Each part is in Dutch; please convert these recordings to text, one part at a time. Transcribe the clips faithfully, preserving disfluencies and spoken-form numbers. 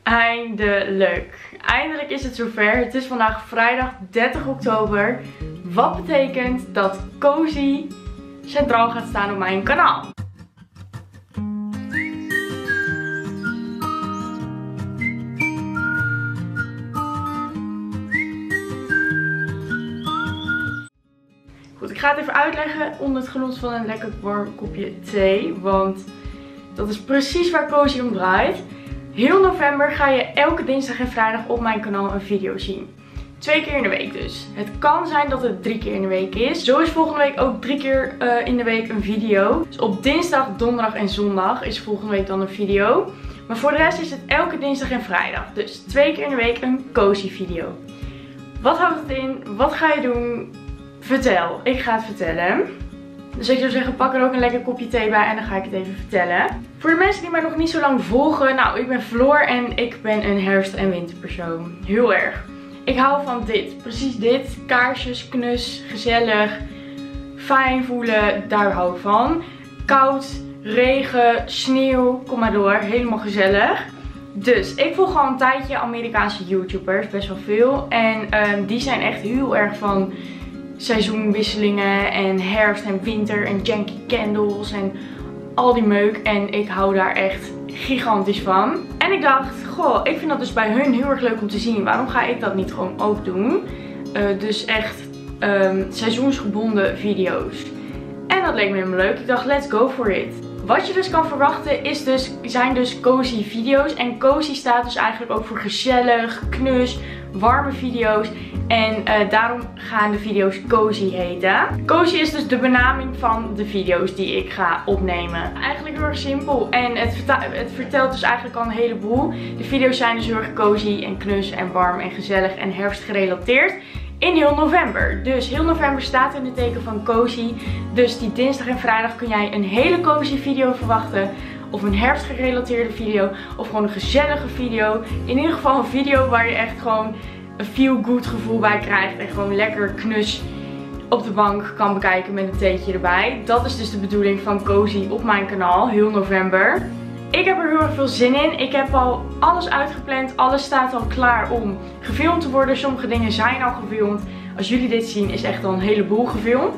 Eindelijk. Eindelijk is het zover. Het is vandaag vrijdag dertig oktober. Wat betekent dat Cozy centraal gaat staan op mijn kanaal. Goed, ik ga het even uitleggen onder het genot van een lekker warm kopje thee. Want dat is precies waar Cozy om draait. Heel november ga je elke dinsdag en vrijdag op mijn kanaal een video zien. Twee keer in de week dus. Het kan zijn dat het drie keer in de week is. Zo is volgende week ook drie keer uh, in de week een video. Dus op dinsdag, donderdag en zondag is volgende week dan een video. Maar voor de rest is het elke dinsdag en vrijdag. Dus twee keer in de week een Cozy video. Wat houdt het in? Wat ga je doen? Vertel. Ik ga het vertellen. Dus ik zou zeggen, pak er ook een lekker kopje thee bij en dan ga ik het even vertellen. Voor de mensen die mij nog niet zo lang volgen. Nou, ik ben Floor en ik ben een herfst- en winterpersoon. Heel erg. Ik hou van dit. Precies dit. Kaarsjes, knus, gezellig, fijn voelen. Daar hou ik van. Koud, regen, sneeuw. Kom maar door. Helemaal gezellig. Dus ik volg al een tijdje Amerikaanse YouTubers. Best wel veel. En um, die zijn echt heel erg van seizoenwisselingen en herfst en winter en janky candles en al die meuk. En ik hou daar echt gigantisch van. En ik dacht, goh, ik vind dat dus bij hun heel erg leuk om te zien. Waarom ga ik dat niet gewoon ook doen? Uh, dus echt um, seizoensgebonden video's. En dat leek me helemaal leuk. Ik dacht, let's go for it. Wat je dus kan verwachten is dus, zijn dus Cozy video's. En Cozy staat dus eigenlijk ook voor gezellig, knus, warme video's. En uh, daarom gaan de video's Cozy heten. Cozy is dus de benaming van de video's die ik ga opnemen. Eigenlijk heel erg simpel. En het, het vertelt dus eigenlijk al een heleboel. De video's zijn dus heel erg cozy en knus en warm en gezellig en herfstgerelateerd. In heel november. Dus heel november staat in het teken van Cozy. Dus die dinsdag en vrijdag kun jij een hele Cozy video verwachten. Of een herfstgerelateerde video. Of gewoon een gezellige video. In ieder geval een video waar je echt gewoon een feel-good gevoel bij krijgt. En gewoon lekker knus op de bank kan bekijken met een theetje erbij. Dat is dus de bedoeling van Cozy op mijn kanaal. Heel november. Ik heb er heel erg veel zin in. Ik heb al alles uitgepland. Alles staat al klaar om gefilmd te worden. Sommige dingen zijn al gefilmd. Als jullie dit zien is echt al een heleboel gefilmd.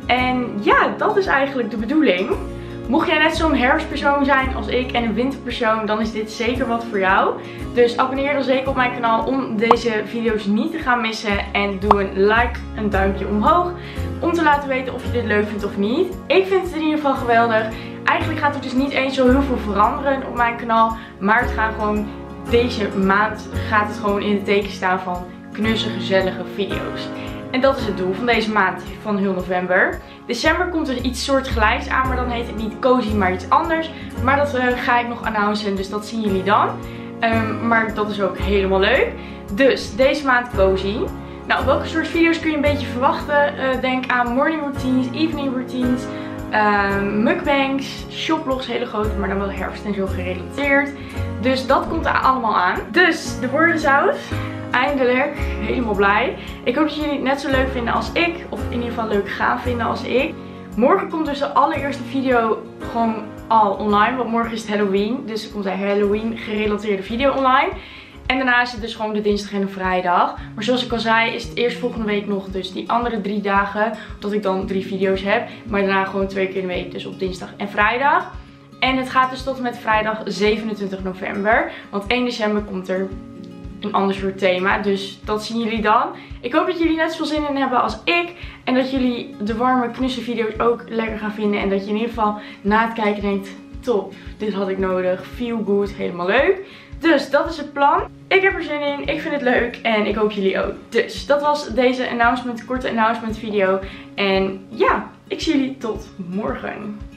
En ja, dat is eigenlijk de bedoeling. Mocht jij net zo'n herfstpersoon zijn als ik en een winterpersoon, dan is dit zeker wat voor jou. Dus abonneer dan zeker op mijn kanaal om deze video's niet te gaan missen. En doe een like, een duimpje omhoog, om te laten weten of je dit leuk vindt of niet. Ik vind het in ieder geval geweldig. Eigenlijk gaat er dus niet eens zo heel veel veranderen op mijn kanaal. Maar het gaat gewoon, deze maand gaat het gewoon in het teken staan van knusse, gezellige video's. En dat is het doel van deze maand, van heel november. December komt er iets soortgelijks aan, maar dan heet het niet Cozy, maar iets anders. Maar dat uh, ga ik nog announcen, dus dat zien jullie dan. Um, maar dat is ook helemaal leuk. Dus deze maand Cozy. Nou, welke soort video's kun je een beetje verwachten? Uh, denk aan morning routines, evening routines, uh, mukbangs, shopvlogs, hele grote, maar dan wel herfst en zo gerelateerd. Dus dat komt er allemaal aan. Dus de woorden zout. Eindelijk, helemaal blij. Ik hoop dat jullie het net zo leuk vinden als ik. Of in ieder geval leuk gaan vinden als ik. Morgen komt dus de allereerste video gewoon al online. Want morgen is het Halloween. Dus er komt een Halloween gerelateerde video online. En daarna is het dus gewoon de dinsdag en de vrijdag. Maar zoals ik al zei is het eerst volgende week nog dus die andere drie dagen. Omdat ik dan drie video's heb. Maar daarna gewoon twee keer in de week. Dus op dinsdag en vrijdag. En het gaat dus tot en met vrijdag zevenentwintig november. Want één december komt er een ander soort thema. Dus dat zien jullie dan. Ik hoop dat jullie net zoveel zin in hebben als ik. En dat jullie de warme knusse video's ook lekker gaan vinden. En dat je in ieder geval na het kijken denkt, top, dit had ik nodig. Feel good, helemaal leuk. Dus dat is het plan. Ik heb er zin in. Ik vind het leuk. En ik hoop jullie ook. Dus dat was deze announcement, korte announcement video. En ja, ik zie jullie tot morgen.